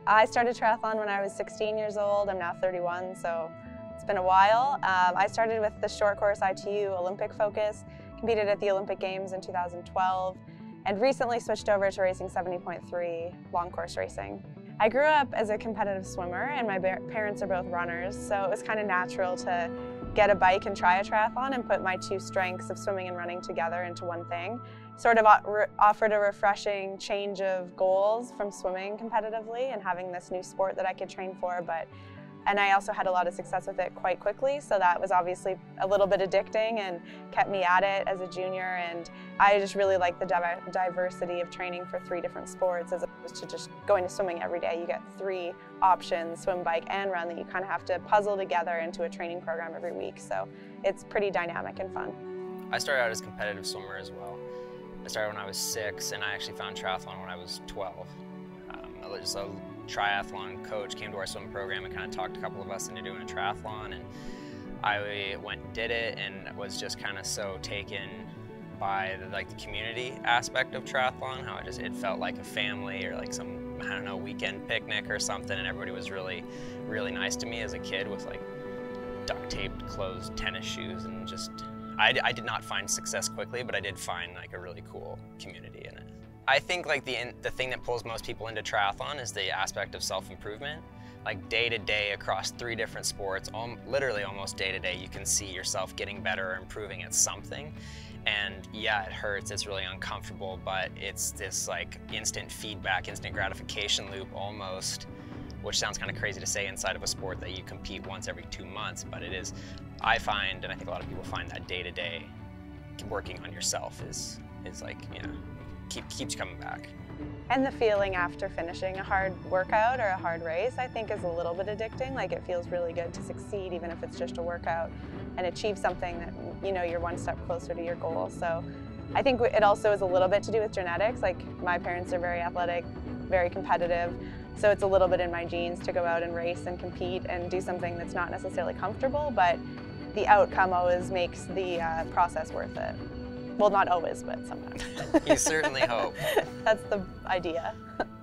I started triathlon when I was 16 years old. I'm now 31, so it's been a while. I started with the short course ITU Olympic focus, competed at the Olympic Games in 2012, and recently switched over to racing 70.3 long course racing. I grew up as a competitive swimmer, and my parents are both runners, so it was kind of natural to get a bike and try a triathlon and put my two strengths of swimming and running together into one thing. Sort of offered a refreshing change of goals from swimming competitively and having this new sport that I could train for, and I also had a lot of success with it quite quickly, so that was obviously a little bit addicting and kept me at it as a junior. And I just really like the diversity of training for 3 different sports as opposed to just going to swimming every day. You get 3 options, swim, bike, and run, that you kind of have to puzzle together into a training program every week. So it's pretty dynamic and fun. I started out as a competitive swimmer as well. I started when I was 6, and I actually found triathlon when I was 12. So triathlon coach came to our swim program and kind of talked a couple of us into doing a triathlon, and I went and did it and was just kind of so taken by the community aspect of triathlon, how it felt like a family or like some, I don't know, weekend picnic or something, and everybody was really nice to me as a kid with like duct taped closed tennis shoes, and just I did not find success quickly, but I did find like a really cool community in it. I think like the thing that pulls most people into triathlon is the aspect of self-improvement. Like day to day across 3 different sports, literally almost day to day, you can see yourself getting better or improving at something. And yeah, it hurts, it's really uncomfortable, but it's this like instant feedback, instant gratification loop almost, which sounds kind of crazy to say inside of a sport that you compete once every 2 months, but it is. I find, and I think a lot of people find, that day to day working on yourself is like, you know, keeps you coming back. And the feeling after finishing a hard workout or a hard race, I think, is a little bit addicting. Like, it feels really good to succeed, even if it's just a workout, and achieve something that, you know, you're one step closer to your goal. So I think it also is a little bit to do with genetics. Like, my parents are very athletic, very competitive, so it's a little bit in my genes to go out and race and compete and do something that's not necessarily comfortable, but the outcome always makes the process worth it. Well, not always, but sometimes. You certainly hope. That's the idea.